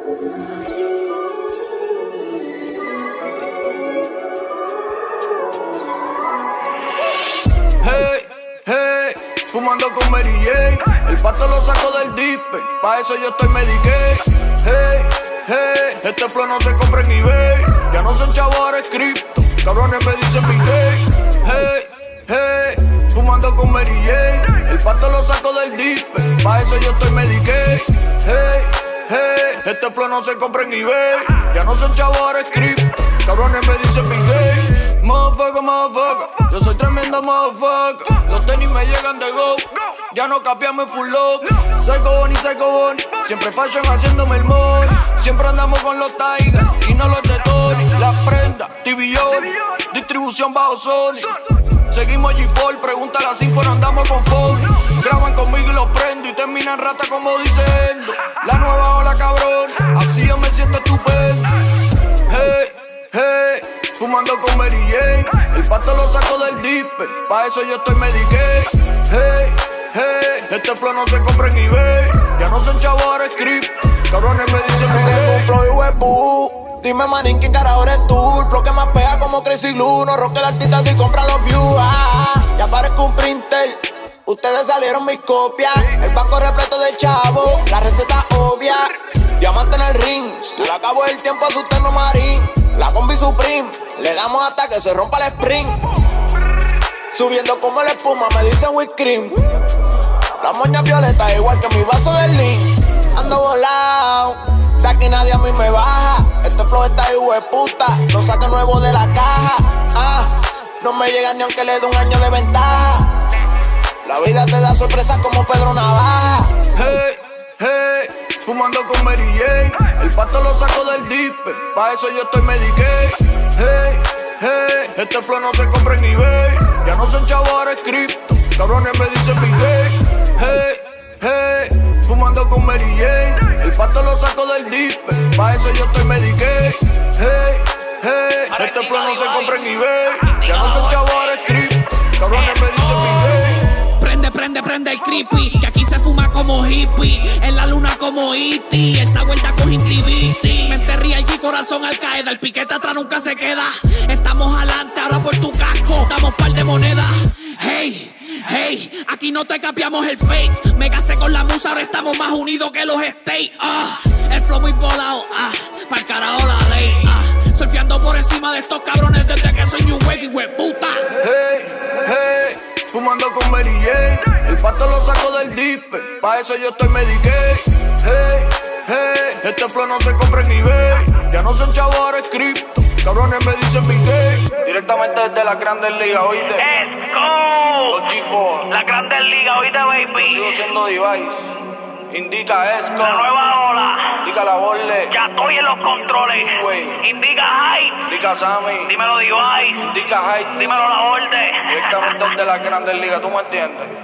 Hey, hey, fumando con Mary Jane. El pato lo saco del disper, pa' eso yo estoy Medicaid. Hey, hey, este flow no se compra en eBay. Ya no son chavos, ahora es cripto. Cabrones me dicen Big Day. Hey, hey, fumando con Mary Jane. El pato lo saco del disper, pa' eso yo estoy Medicaid. Hey, hey, este flow no se compra en eBay. Ya no son chavos, ahora es cripto. Cabrones me dicen Big Day. Motherfucker, motherfucker, yo soy tremendo motherfucker. Los tenis me llegan de go, ya no capiamos en full lock. Psycho Bonnie, siempre fashion haciéndome el money. Siempre andamos con los Tigers y no los de Tony. Las prendas, TVO, distribución bajo Sony. Seguimos G4, pregunta a las info, no andamos con phone. Graban conmigo y los prendo y terminan rata como diciendo. La nueva ola cabrón, así yo me siento estupendo. Hey, hey, fumando con Mary Jane. El pato lo saco del disper, pa' eso yo estoy Medicaid. Hey, hey, este flow no se compra en eBay. Ya no son chavos, ahora es cripto. Cabrones me dicen tengo un flow y huepu. Dime manín, ¿quién carajo eres tú? El flow que más pega como Crazy Glue. No roque el artista si compra los views. Ya parezco un printer. Ustedes salieron mis copias. El banco repleto de chavos. La receta obvia. Diamante en el ring. Se le acabó el tiempo asustando marín. La combi Supreme. Le damos hasta que se rompa el sprint. Subiendo como la espuma, me dicen whipped cream. La moña violeta igual que mi vaso de lean. Ando volado, de aquí nadie a mí me baja. Este flow está hijo de puta, lo saco nuevo de la caja. No me llega ni aunque le dé un año de ventaja. La vida te da sorpresas como Pedro Navaja. Hey, hey, fumando con Mary Jane. El pato lo saco del disper, pa' eso yo estoy Medicaid. Hey, hey, este flow no se compra en eBay. Ya no son chavos, ahora es cripto. Cabrones me dicen Big Day. Hey, hey, fumando con Mary Jane. El pato lo saco del disper, pa' eso yo estoy Medicaid. Hey, hey, este flow no se compra en eBay. Ya no son chavos, ahora es cripto. Cabrones me dicen Big Day. Prende el creepy, que aquí se fuma como hippie. En la luna como E.T., esa vuelta con Intiviti. Mente real y corazón al Qaeda. El piquete atrás nunca se queda. Estamos adelante, ahora por tu casco damos par de monedas. Hey, hey, aquí no te capiamos el fake. Me casé con la musa, ahora estamos más unidos que los States. El flow muy volado, pa'l carajo la ley. Surfeando por encima de estos cabrones desde que soy New Wave y hueputa. Hey, hey, fumando con Mary Jane. El pato lo saco del disper, pa' eso yo estoy Medicaid. Hey, hey, este flow no se compra en eBay. Ya no son chavos, ahora es cripto. Cabrones me dicen Big Day. Directamente desde las Grandes Ligas, oíste. ¡Let's go! Los G4. La Grandes Ligas, oíste, baby. Sigo siendo device. Indica Esco. La nueva ola. Indica la Borle. Ya estoy en los controles. Wey. Indica Heights. Indica Sammy. Dímelo, Device. Indica Heights. Dímelo, la Orde. Directamente desde las Grandes Ligas, ¿tú me entiendes?